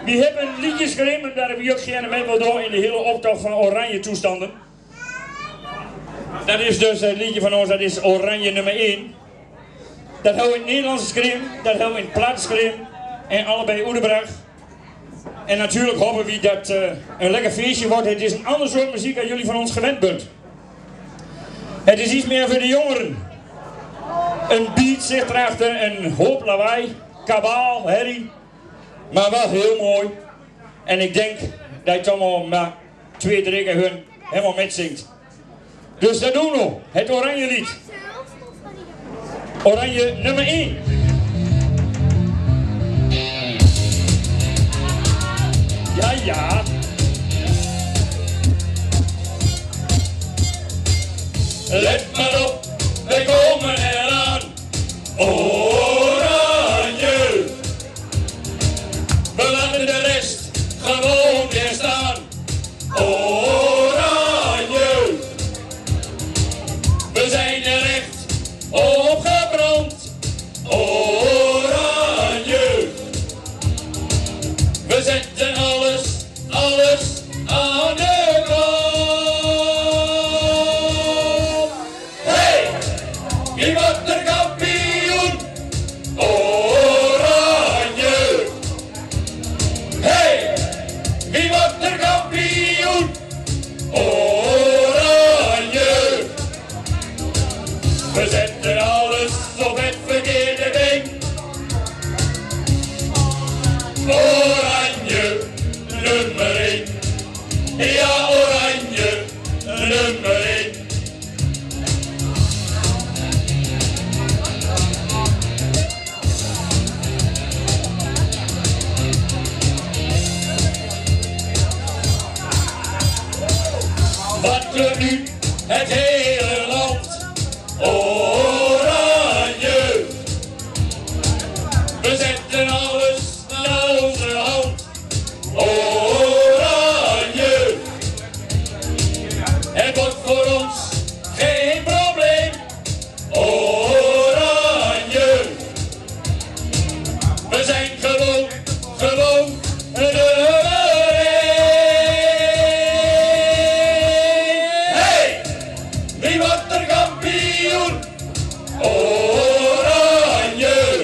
We hebben liedjes geschreven, daar hebben we ook gerne mee wil doen in de hele optocht van oranje toestanden. Dat is dus het liedje van ons, dat is Oranje nummer 1. Dat hebben we in het Nederlands geschreven, dat hebben we in het plat geschreven en allebei Oedebracht. En natuurlijk hopen we dat een lekker feestje wordt. Het is een ander soort muziek dan jullie van ons gewend bent. Het is iets meer voor de jongeren. Een beat zit erachter, een hoop lawaai, kabaal, herrie. Maar wel heel mooi. En ik denk dat je toch wel maar 2, 3 keer hun helemaal metzingt. Dus dat doen we. Het Oranje lied. Oranje nummer 1. Ja, ja. Let maar op, wij komen eraan. Oranje. We laten de rest gewoon weer staan. Oranje. We zijn er echt opgebrand. Oranje. We zetten alles aan de kant. Hey, wie wordt er kampioen? Oranje. Hey, wie wordt er kampioen? Oranje. We zetten alles op het verkeerde been. Oranje, nummer 1. Ja, oranje, nummer 1. Wat doet nu het hele land? Oranje. We zetten alles naar onze hand. Oranje. Het wordt voor ons geen probleem. Oranje. We zijn gewoon nummer 1. Hey, wie wordt er kampioen? Oranje.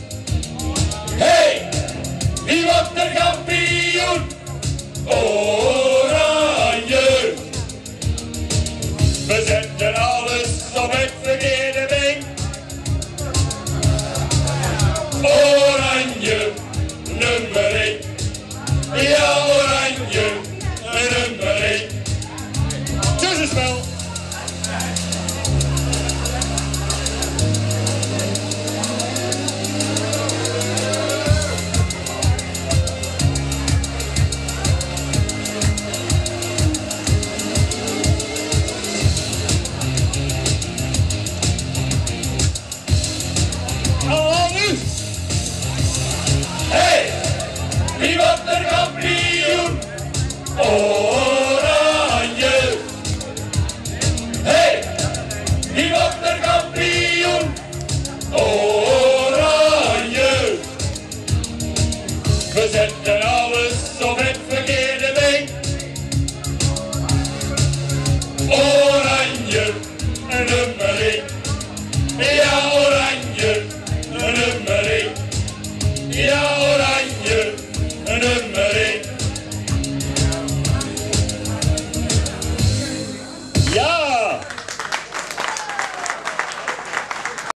Hey, wie wordt er kampioen? Oranje. We zetten alles op het verkeerde been. Oranje, nummer 1. Ja, oranje, nummer 1. Tussenspel. Hey, wie wordt er kampioen? Oranje. Hey, wie wordt er kampioen? Oranje. We zetten alles